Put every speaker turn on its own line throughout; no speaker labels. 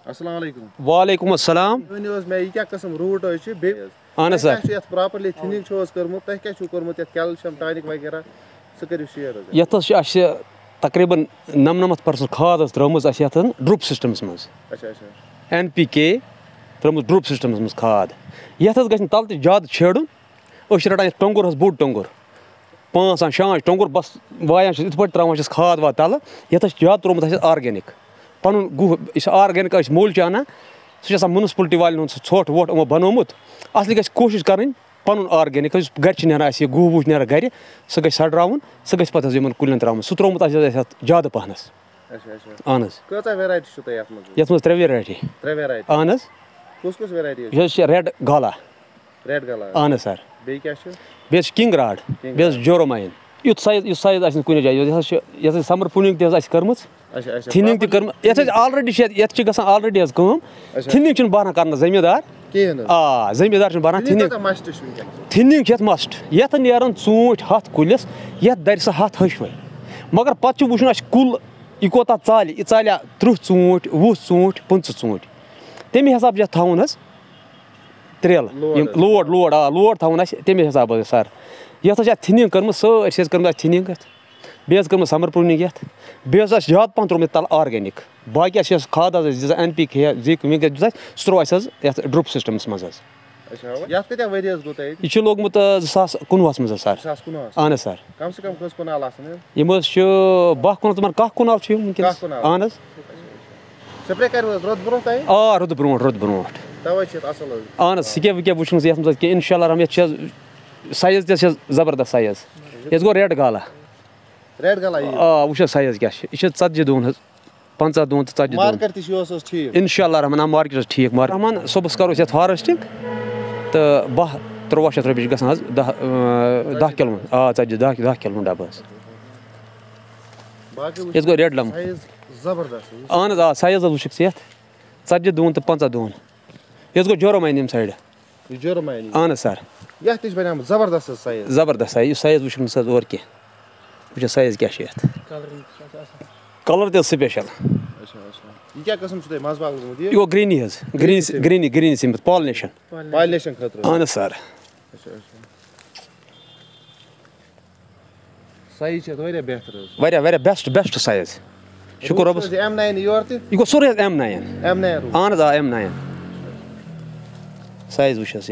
अस्सलाम वालेकुम।
वालेकुम अस्सलाम।
मैं क्या कसम रूट
अहन सर
प्रॉपर्ली थिनिंग कर्मुत तह क्या कर्मुत कैल्शियम टॉनिक वगैरह सह करियो शेयर
ये तकरीबन 99% खाद त्रुम ड्रुप सिस्टमस मज NPK त्रुम ड्रुप सिस्टमस मज खाद ये गल तल ज्यादा छेड़न रटान टोंगुर बोड टोंगुर 5 6 टोंगुर बस वायान इत पे त्रावान खाद वाद तल ये ज्यादा त्रोमुत आर्गेनिक पन गुह आर्गेनिक मोल अनान सह म्यूनसिपलिटी वाले ोट वोट यमो बनोमुत असली गि कोशिश कर पन आर्गेनिक गर नान गुह वुह नान गर सह गि सड़रावन सह गि पे कुलन त्रावन सह त्रोमुत ज्यादा पहनस अहन ये 3 वेराइटी अहन रेड गाला अहन सर बे किंग राड बे जोरोमाइन युथ साइज कुछ जाए ये समर पुनिंग कर्म थिनिंग ये ऑलरेडी ये ऑलरेडी थिनिंग बहना कर जमींदार जमींदार बहना थिनिंग ये मस्ट ये नान ूट 7 कुलिस ये दर सह 7 हशवे मगर पे वुन कुल यह कोता चाल यह चालिया 30 ूट 20 ूट 25 ूट तमे हिसाब ये थवन त्रेल लोड लोड लोड थवन तमे हिसाब सर ये थिनिंग कर्म सारी कर्म थिनिंग बे कर्म समर प्रूनिंग ये बे ज्यादा पहन त्रोमुत तल आर्गेनिक बाकी खाद NPK जिंक सह त्रो ड्रुप सिस्टमस मज यह लोगमुत 2019 मज सर अहन सर यम 10 कुनाल तुम 10 कुनाल अहन रुद ब्रो अहन स्के वह वो ये इंशाल्लाह ये साइज जबरदस्त साइज ये गो रेड गाला वो साइज क्या यह 40 दून 50 दून तो 40 इंशाल्लाह रहमान मार्केट ठीक रहमान सुबह करो ये हार्वेस्टिंग तो 12-13 रुपये गसान 10 किलो 10 किलो डब्बा ये गो रेड लम अहन साइज वुक ये 40 दून तो 50 दून ये गो जोरोमाइन यम साइड अहन सर
जबरदस्त
साइज वुक सर और कह वो साइज क्या कलर स्पेशल यह गो ग्रीनी ग्रीनी समित पॉलिनेशन अहन सर वारिया बेस्ट साइज शुक्र रब्बस यह गो सोरे M9 अहन M9 साइज वुक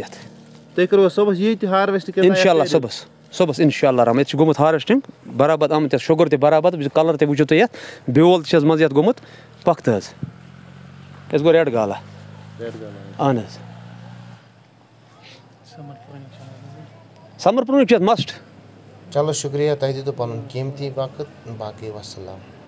ये इंशाल्लाह सुबह इंशाल्लाह रहमान ये गोमुत हार्वेस्टिंग बराबर आमुत शुगर ते बराबर कलर ते वुचो तुम बेल मज गोमुत पख्त ये गो रेड गाला अहन समर प्रूनिंग मस्ट
चलो शुक्रिया तुम दीतु पन कीमती वक्त बाकी वसलाम।